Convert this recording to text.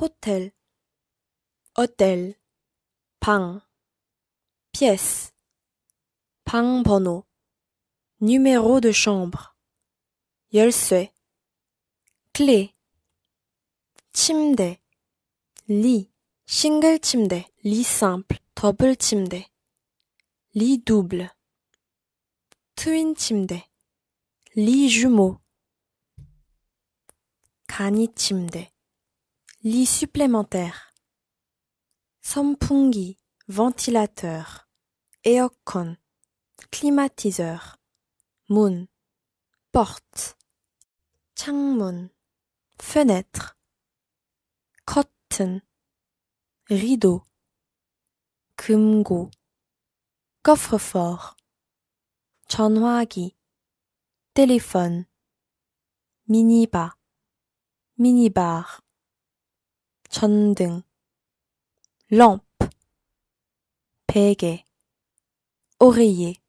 호텔, hôtel, 방, pièce, 방 번호, numéro de chambre, 열쇠, clé, 침대, lit, 싱글 침대, lit simple, 더블 침대, lit double, 트윈 침대, lit jumeau, 간이 침대, lit supplémentaire, 선풍기, ventilateur, 에어컨, climatiseur, 문, porte, 창문, fenêtre, curtain, rideau, 금고, coffre-fort, 전화기, téléphone, minibar, minibar, 전등, lampe, 베개, oreiller,